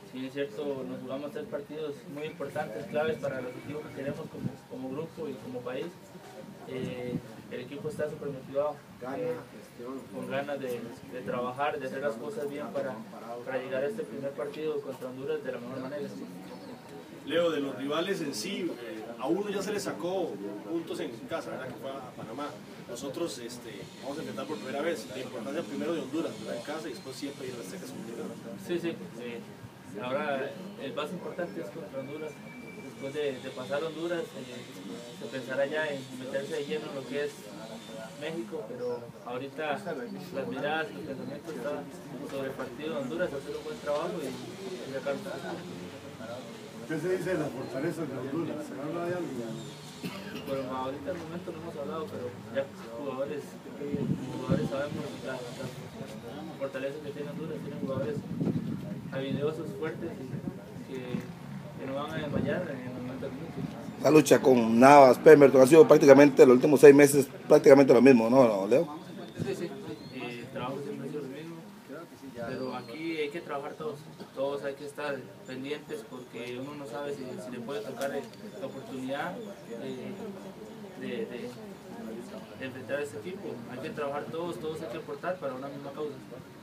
sí es cierto, nos jugamos 3 partidos muy importantes, claves para el objetivo que queremos como grupo y como país. El equipo está súper motivado, con ganas de trabajar, de hacer las cosas bien para llegar a este primer partido contra Honduras de la mejor manera. Leo, de los rivales en sí, a uno ya se le sacó puntos en casa, ¿verdad? Que fue a Panamá. Nosotros vamos a enfrentar por primera vez. La importancia primero de Honduras, ¿verdad? En casa y después siempre ir a las Aztecas. Sí. Ahora el más importante es contra Honduras. Después de pasar Honduras, se pensará ya en meterse de lleno en lo que es México, pero ahorita las miradas, el pensamiento está sobre el partido de Honduras, hacer un buen trabajo y sacar un punto. ¿Qué se dice de las fortalezas de Honduras? ¿Se habla de algo? Bueno, ahorita al momento no hemos hablado, pero ya jugadores sabemos las fortalezas que tiene Honduras. Tienen jugadores habilidosos, fuertes y que no van a desmayar en el momento del minuto. La lucha con Navas, Pemberton, ha sido prácticamente los últimos 6 meses prácticamente lo mismo, ¿no, Leo? Sí. El trabajo siempre ha sido lo mismo, pero aquí hay que trabajar todos hay que estar pendientes porque uno no sabe si le puede tocar la oportunidad de enfrentar a este equipo. Hay que trabajar todos hay que aportar para una misma causa.